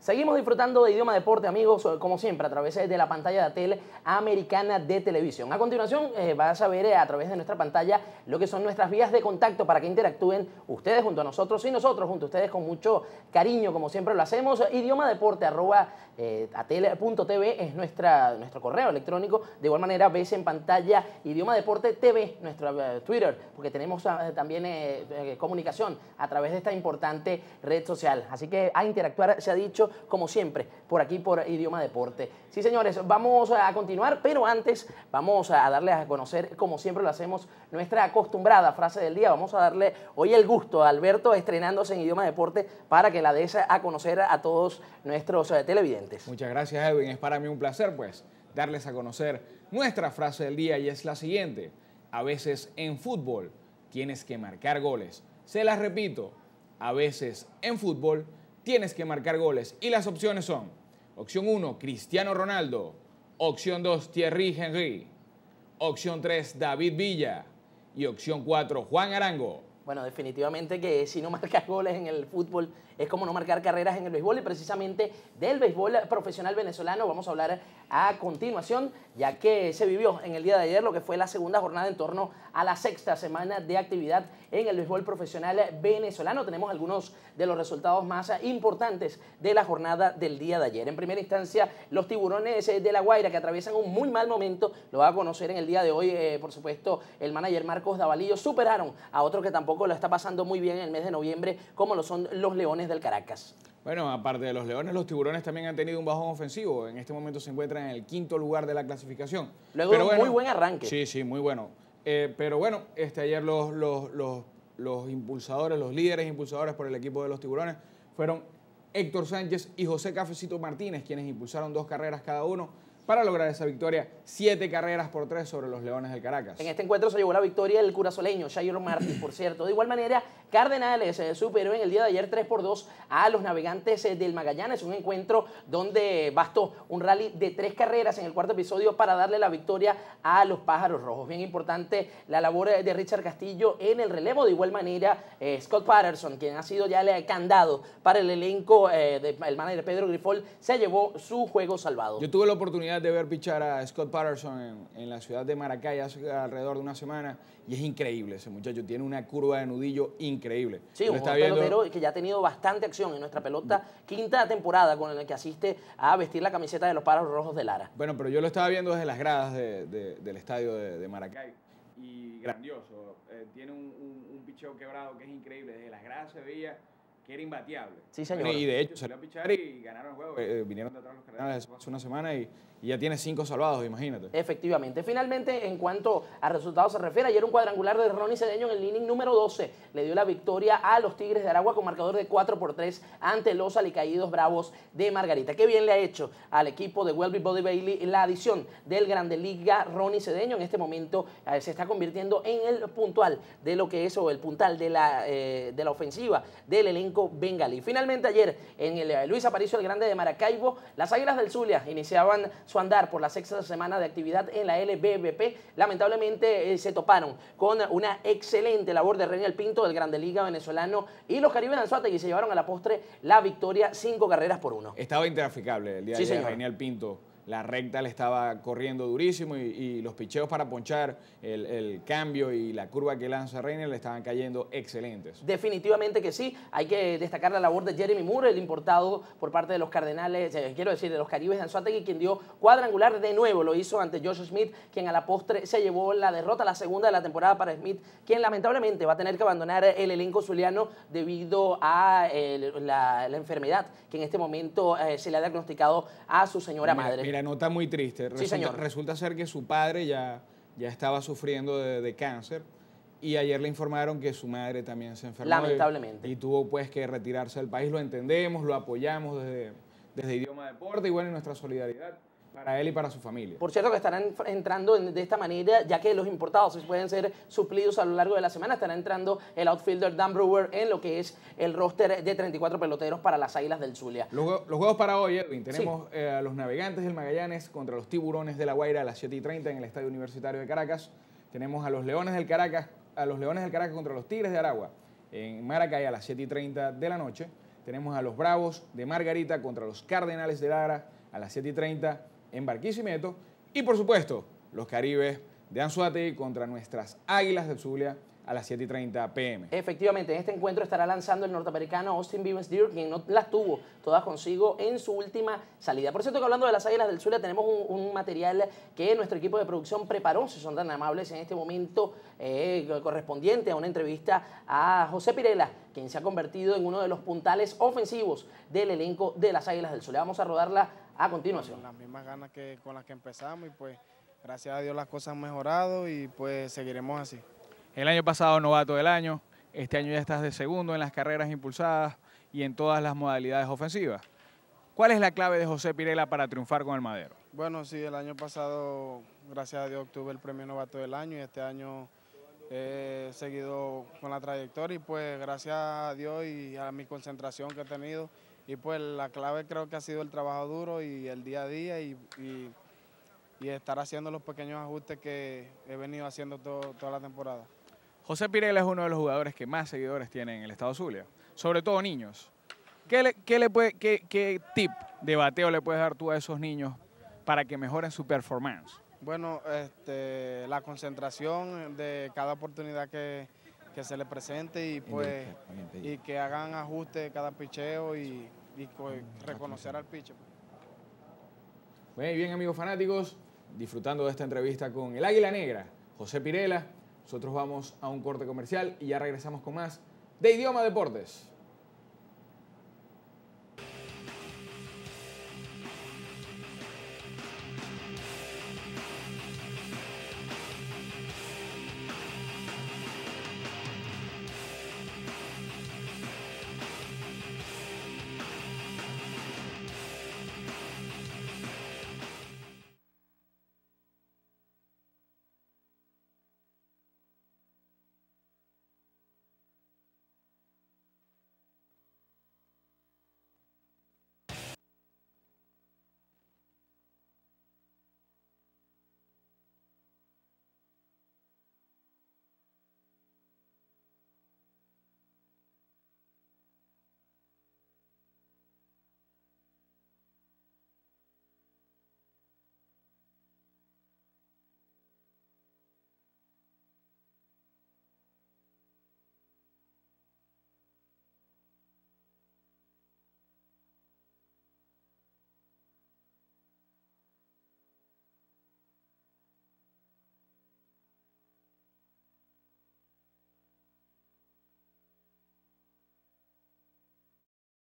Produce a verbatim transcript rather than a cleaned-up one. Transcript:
Seguimos disfrutando de Idioma Deporte, amigos, como siempre, a través de la pantalla de tele americana de televisión. A continuación, eh, vas a ver eh, a través de nuestra pantalla lo que son nuestras vías de contacto para que interactúen ustedes junto a nosotros y nosotros junto a ustedes con mucho cariño, como siempre lo hacemos. Idioma Deporte, arroba eh, atele punto tv es nuestra, nuestro correo electrónico. De igual manera, ves en pantalla Idioma Deporte T V, nuestro eh, Twitter, porque tenemos eh, también eh, eh, comunicación a través de esta importante red social. Así que a interactuar, se ha dicho, como siempre, por aquí por Idioma Deporte. Sí, señores, vamos a continuar, pero antes vamos a darles a conocer, como siempre lo hacemos, nuestra acostumbrada frase del día. Vamos a darle hoy el gusto a Alberto estrenándose en Idioma Deporte para que la des a conocer a todos nuestros eh, televidentes. Muchas gracias, Edwin. Es para mí un placer, pues, darles a conocer nuestra frase del día y es la siguiente. A veces en fútbol tienes que marcar goles. Se las repito, a veces en fútbol tienes que marcar goles y las opciones son: opción uno, Cristiano Ronaldo; opción dos, Thierry Henry; opción tres, David Villa; y opción cuatro, Juan Arango. Bueno, definitivamente que si no marcas goles en el fútbol es como no marcar carreras en el béisbol, y precisamente del béisbol profesional venezolano vamos a hablar a continuación, ya que se vivió en el día de ayer lo que fue la segunda jornada en torno a la sexta semana de actividad en el béisbol profesional venezolano. Tenemos algunos de los resultados más importantes de la jornada del día de ayer. En primera instancia, los Tiburones de La Guaira, que atraviesan un muy mal momento, lo va a conocer en el día de hoy, eh, por supuesto, el manager Marcos Davalillo, superaron a otro que tampoco lo está pasando muy bien en el mes de noviembre, como lo son los Leones del Caracas. Bueno, aparte de los Leones, los Tiburones también han tenido un bajón ofensivo. En este momento se encuentran en el quinto lugar de la clasificación. Luego de un bueno, muy buen arranque. Sí, sí, muy bueno. Eh, pero bueno, este, ayer los, los, los, los impulsadores, los líderes impulsadores por el equipo de los Tiburones fueron Héctor Sánchez y José Cafecito Martínez, quienes impulsaron dos carreras cada uno para lograr esa victoria, siete carreras por tres sobre los Leones del Caracas. En este encuentro se llevó la victoria el curazoleño, Jairo Martí, por cierto. De igual manera, Cardenales eh, superó en el día de ayer tres por dos a los Navegantes eh, del Magallanes, un encuentro donde bastó un rally de tres carreras en el cuarto episodio para darle la victoria a los Pájaros Rojos. Bien importante la labor de Richard Castillo en el relevo. De igual manera, eh, Scott Patterson, quien ha sido ya el candado para el elenco eh, del manager Pedro Grifol, se llevó su juego salvado. Yo tuve la oportunidad de ver pichar a Scott Patterson en, en la ciudad de Maracay hace alrededor de una semana y es increíble ese muchacho, tiene una curva de nudillo increíble. Sí, un pelotero viendo... que ya ha tenido bastante acción en nuestra pelota, quinta temporada con el que asiste a vestir la camiseta de los Pájaros Rojos de Lara. Bueno, pero yo lo estaba viendo desde las gradas de, de, del estadio de, de Maracay y grandioso, eh, tiene un, un, un picheo quebrado que es increíble, desde las gradas se veía que era imbateable. Sí, señor. Y de hecho salió a pichar y ganaron el juego. Eh, vinieron detrás los Cardenales hace una semana y, y ya tiene cinco salvados, imagínate. Efectivamente. Finalmente, en cuanto a resultados se refiere, ayer un cuadrangular de Ronnie Cedeño en el inning número doce le dio la victoria a los Tigres de Aragua con marcador de cuatro por tres ante los alicaídos Bravos de Margarita. Qué bien le ha hecho al equipo de Welby Body Bailey la adición del Grande Liga Ronnie Cedeño. En este momento eh, se está convirtiendo en el puntual de lo que es, o el puntal de la, eh, de la ofensiva del elenco bengalí. Finalmente ayer en el eh, Luis Aparicio el Grande de Maracaibo, las Águilas del Zulia iniciaban su andar por la sexta semana de actividad en la L B B P. Lamentablemente eh, se toparon con una excelente labor de Reniel Pinto del Grande Liga venezolano y los Caribes de Anzoátegui se llevaron a la postre la victoria, cinco carreras por uno. Estaba intraficable el día sí, de ayer, señor. Reniel Pinto. La recta le estaba corriendo durísimo y, y los picheos para ponchar, el, el cambio y la curva que lanza Reiner le estaban cayendo excelentes. Definitivamente que sí. Hay que destacar la labor de Jeremy Moore, el importado por parte de los Cardenales, eh, quiero decir, de los Caribes de Anzoátegui, quien dio cuadrangular de nuevo. Lo hizo ante Josh Smith, quien a la postre se llevó la derrota, la segunda de la temporada para Smith, quien lamentablemente va a tener que abandonar el elenco zuliano debido a eh, la, la enfermedad que en este momento eh, se le ha diagnosticado a su señora mira, madre. Mira, nota muy triste. Resulta, sí, señor. Resulta ser que su padre ya, ya estaba sufriendo de, de cáncer y ayer le informaron que su madre también se enfermó. Lamentablemente. Y, y tuvo pues que retirarse del país. Lo entendemos, lo apoyamos desde, desde Idioma Deporte y bueno, nuestra solidaridad para él y para su familia. Por cierto que estarán entrando de esta manera, ya que los importados pueden ser suplidos a lo largo de la semana, estará entrando el outfielder Dan Brewer en lo que es el roster de treinta y cuatro peloteros para las Águilas del Zulia. Los, los juegos para hoy, Edwin, tenemos sí. eh, a los Navegantes del Magallanes contra los Tiburones de La Guaira a las siete y treinta en el Estadio Universitario de Caracas. Tenemos a los Leones del Caracas, a los Leones del Caracas contra los Tigres de Aragua en Maracay a las siete y treinta de la noche. tenemos a los Bravos de Margarita contra los Cardenales de Lara a las siete y treinta en Barquisimeto. Y por supuesto, los Caribes de Anzoátegui contra nuestras Águilas del Zulia a las siete y treinta p m Efectivamente, en este encuentro estará lanzando el norteamericano Austin Bibens-Dirk, quien no las tuvo todas consigo en su última salida. Por cierto, que hablando de las Águilas del Zulia, tenemos un, un material que nuestro equipo de producción preparó, si son tan amables, en este momento eh, correspondiente a una entrevista a José Pirela, quien se ha convertido en uno de los puntales ofensivos del elenco de las Águilas del Zulia. Vamos a rodarla a continuación. Con las mismas ganas que con las que empezamos y pues gracias a Dios las cosas han mejorado y pues seguiremos así. El año pasado novato del año, este año ya estás de segundo en las carreras impulsadas y en todas las modalidades ofensivas. ¿Cuál es la clave de José Pirela para triunfar con el Madero? Bueno, sí, el año pasado, gracias a Dios, obtuve el premio novato del año y este año he seguido con la trayectoria y pues gracias a Dios y a mi concentración que he tenido y pues la clave creo que ha sido el trabajo duro y el día a día y, y, y estar haciendo los pequeños ajustes que he venido haciendo todo, toda la temporada. José Pirela es uno de los jugadores que más seguidores tiene en el estado Zulia, sobre todo niños. ¿Qué, le, qué, le puede, qué, qué tip de bateo le puedes dar tú a esos niños para que mejoren su performance? Bueno, este, la concentración de cada oportunidad que, que se les presente y, pues, y que hagan ajustes de cada picheo y, y reconocer al pitcher. Muy bien, amigos fanáticos, disfrutando de esta entrevista con el Águila Negra, José Pirela. Nosotros vamos a un corte comercial y ya regresamos con más de Idioma Deportes.